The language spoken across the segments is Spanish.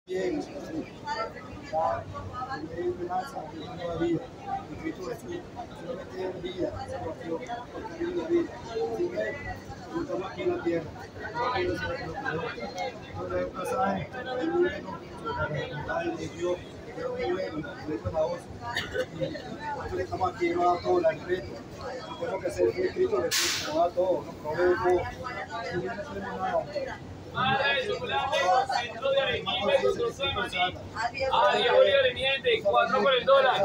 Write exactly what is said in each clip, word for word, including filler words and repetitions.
Bien, la esperanza de una nueva vida, en Cristo Jesús, solamente es vida, salvación, por camino de la vida. Sin Él, estamos aquí en la tierra, no podemos ser lo que no hay un pasaje muy bueno sobre la bondad de Dios, que es muy bueno, muy poderoso. Y nosotros estamos aquí, nos da todo el reto. Tenemos que ser fiel Cristo Jesús, nos da todo, nos provee todo. Si bien no tenemos nada, Barra de chocolate, centro de Arequipa con Maní. A diez bolívares, mi gente, cuatro por el dólar.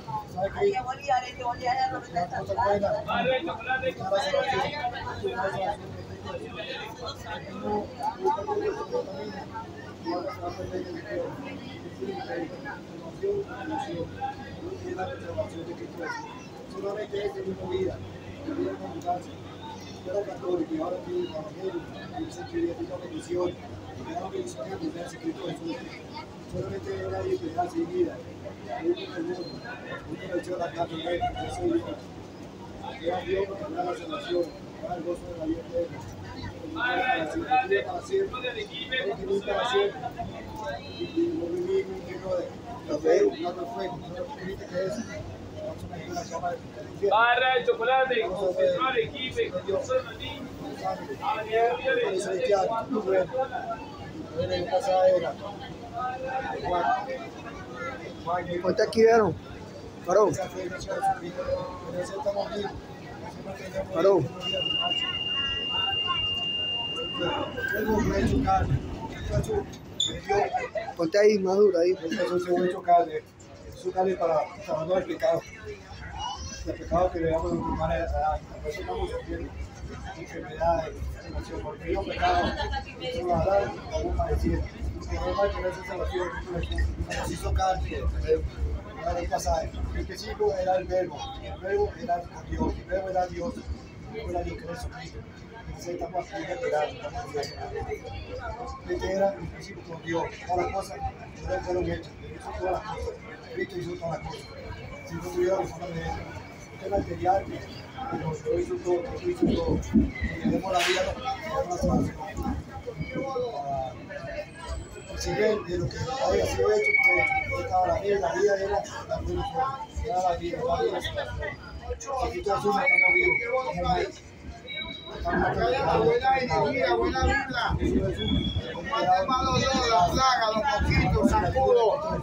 Barra de chocolate con solamente es el mismo vida, vida con abundancia. Yo era católico y ahora estoy evangélico, y se quería tener una bendición, y me da la bendición de entender el secreto de Jesús. Solamente era y esperanza y vida. Yo en el mundo, yo me he hecho la carne, yo soy Dios. Que a Dios me da la salvación, me da el gozo de la vida eterna. Para siempre, para siempre, vivir para siempre. Y no vivir un lleno de fe, no de fuego, no permite que eso. Barra de chocolate con centro de Arequipa con Maní. A diez bolívares. ¿Cuánto aquí vieron? Varón. Varón. Ponte ahí, madura ahí. Eso sale para salvarnos del pecado. El pecado que le damos a los humanos, a veces estamos sufriendo enfermedades, porque ellos pecados, eso nos va a dar, vamos padeciendo. Que no va a tener esa salvación, nos hizo carne, era el pasaje. El principio era el verbo, el verbo era Dios, el verbo era Dios, el verbo era Dios que era Jesucristo. Entonces estamos aquí esperando, estamos viendo. Este era el principio con Dios, todas las cosas no fueron hechas, hizo todas las cosas, Cristo hizo todas las cosas. Si no tuviera razón de eso, este material, pero yo hizo todo, yo hizo todo. Y tenemos la vida, tenemos la salvación. Si bien de lo que había sido hecho, pues estaba la vida, la vida era la religión, era la vida, la vida. Si Cristo Jesús estamos vivos, estamos vivos. Buena energía, buena vibra. Combate malo Dios, la plaga, los mosquitos, sacudo.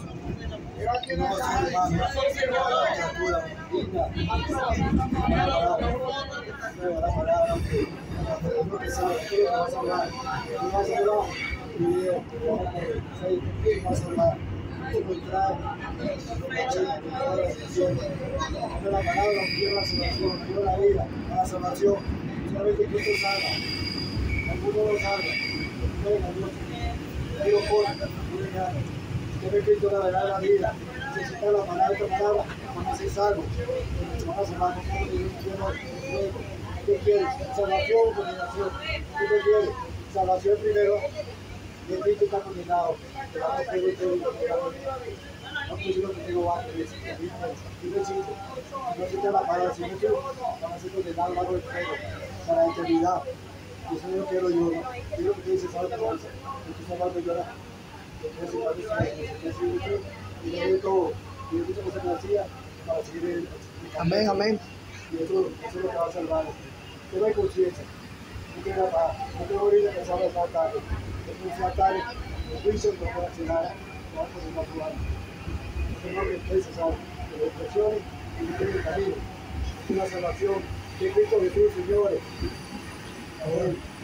La salvación, solamente Cristo salva, alguno lo salva, venga Dios, Dios corta, Dios gana, usted Cristo la verdad de la vida, necesita la palabra, esta palabra, van a ser salvos, van a salvar con todo Dios, ¿qué quieres? Salvación o condenación, ¿qué te quieres? Salvación primero, y el Cristo está condenado, te va a hacer el Cristo, no pusieron que tengo antes, y necesito, no necesita la palabra, si no quiero, van a ser condenados bajo el fuego, para la eternidad. Y eso yo quiero yo, ¿no? Yo lo que te dice, ¿sabes qué pasa? Estoy salvando llorar. Yo quiero ser padre, y yo doy todo, y yo muchas cosas que hacía para seguir el camino. Amén, amén. Y eso, eso es lo que va a salvar. Pero hay conciencia, no quiero la paz, no quiero morir de pensar de esa tarde. Después de esa tarde, el juicio no puede hacer nada, no va a poder actuar. No que ustedes saben, que lo presionen y no tienen camino. Es una salvación de Cristo Jesús, señores. Amén.